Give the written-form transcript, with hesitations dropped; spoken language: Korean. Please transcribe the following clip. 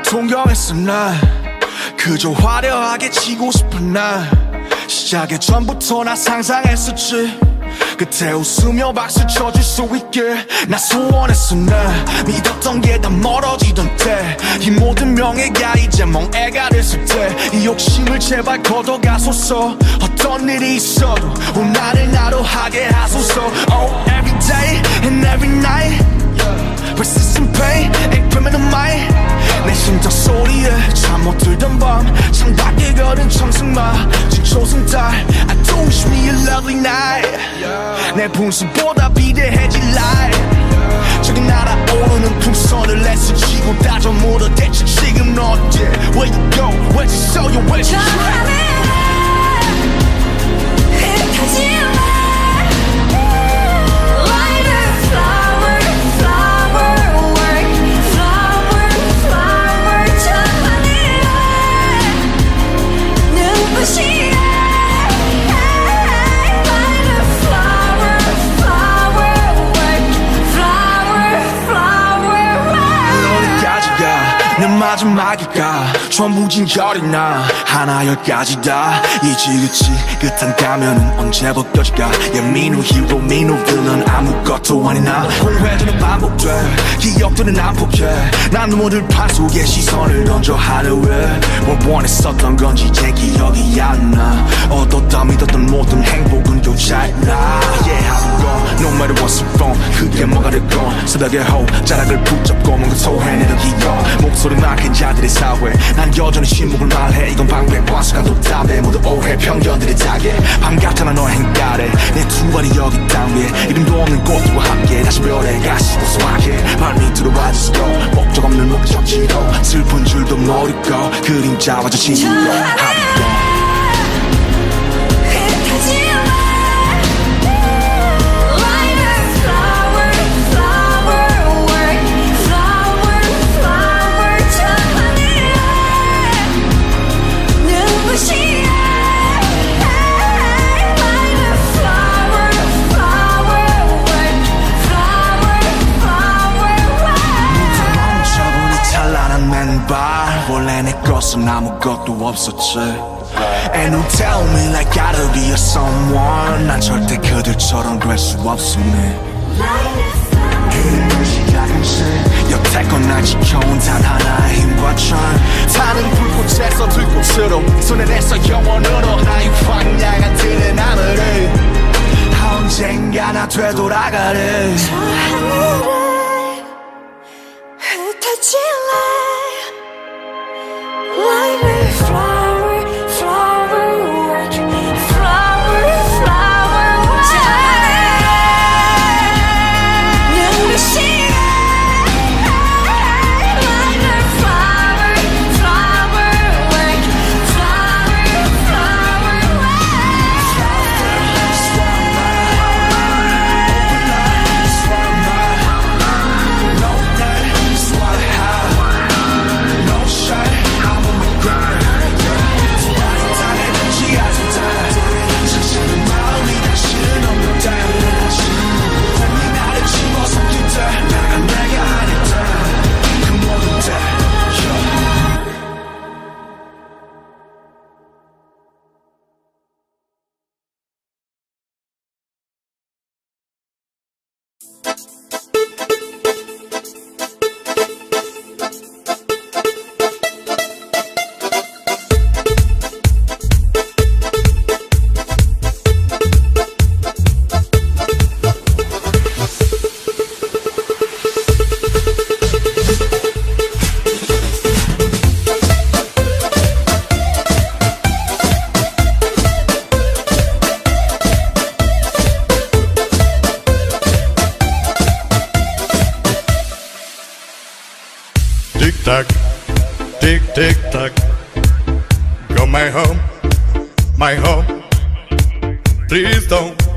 동경했어 난 그저 화려하게 치고 싶은 날 시작의 전부터 나 상상했었지 그때 웃으며 박수 쳐줄 수 있길 나 소원했어 난 믿었던 게 다 멀어지던 때 이 모든 명예가 이제 멍해가 됐을 때 이 욕심을 제발 걷어가소서 어떤 일이 있어도 오늘을 나로 하게 하소서 Oh every day and every night persistent pain and criminal mind 내 심장 소리에 잠 못 들던 밤 창밖에 걸은 청승마 진초승달 I do wish me a lovely night 내 분수보다 비대해질 life 저기 날아오르는 풍선을 애쓰지고 다져 물어 대체 지금 너 어디 Where you go where'd you show you where'd you try 마지막일까 전부 진결이 나 하나 열까지 다 이지그치 끝한 가면은 언제 벗겨질까 민우 히로 민우 빌런 아무것도 아니나 공회전은 반복돼 기억들은 난폭해 난 눈물을 판 속에 시선을 던져 하루에 뭘 원했었던 건지 이제 기억이 안 나 얻었다 믿었던 모든 행복은 교차했나 Yeah I'm gone no matter what's wrong 그게 뭐가 됐건 새벽에 호자락을 붙잡고 뭔가 소해내는 기억 목소리 막힌 자들의 사회 난 여전히 신목을 말해 이건 방패 과수가도 답해 모두 오해 편견들의 자게 밤 같아 너의 행가래 내 두 발이 여기 땅 위에 이름도 없는 꽃들과 함께 다시 별에 가시고 소확해 발밑으로 와주시고 목적 없는 목적지로 슬픈 줄도 모르고 그림자와 저 친구로 하루도 원래 내 것은 아무것도 없었지 And you tell me like gotta be a someone 난 절대 그들처럼 될 수 없음네 그림을 시작한지 여태껏 날 지켜온 단 하나의 힘과 철 타는 불꽃에서 들꽃으로 손에 내서 영원으로 나의 황량한 들의 나무를 언젠가 나 되돌아가래 저 하늘을 흩어질래 Like a flower, flower work, flower, flower work. 눈부시게 like a flower, flower work, flower, flower work. No day, swallow high, no shade. Tick-tock, tick-tick-tock. Go my home, please don't